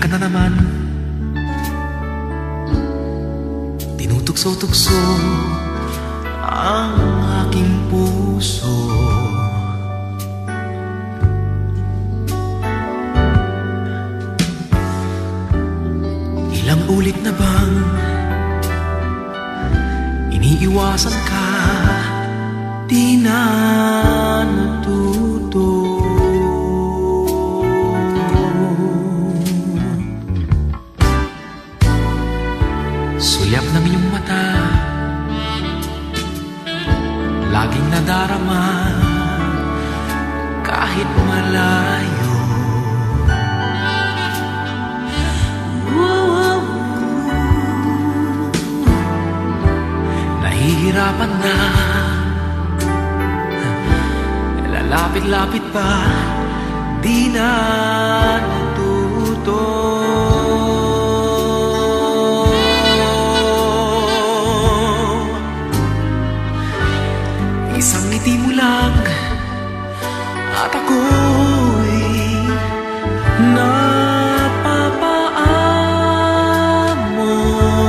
na naman, tinutugso-tugso ang aking puso. Ilang ulit na bang iniiwasan ka, di na natuto. Sulyap ng iyong mata, laging nadarama kahit malayo. Nahihirapan na, lalapit-lapit pa, di na natuto. Isang ngiti mo lang at ako'y napapaamo.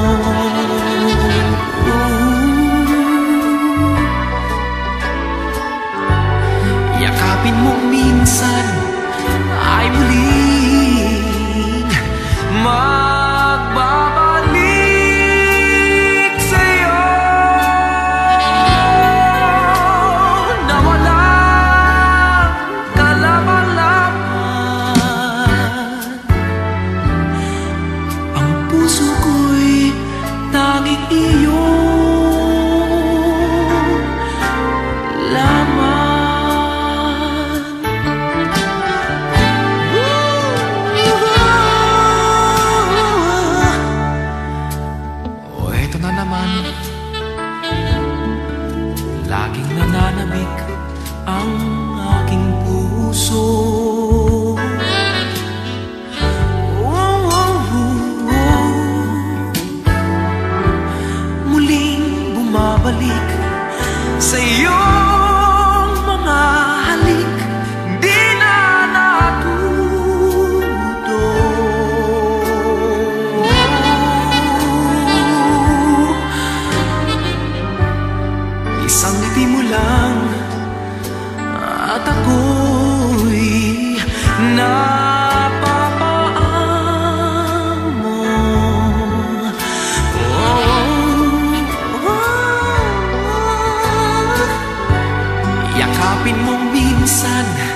Yakapin mo minsan ay muling magbabalik sa'yo na walang kalaman-laman. Ang puso ko'y tanging iyo lamang. Na naman, laging nananabik ang aking puso. Muling bumabalik sa iyong mga halik, di na natuto. Isang ngiti mo lang at ako'y napapaamo. Yakapin mo minsan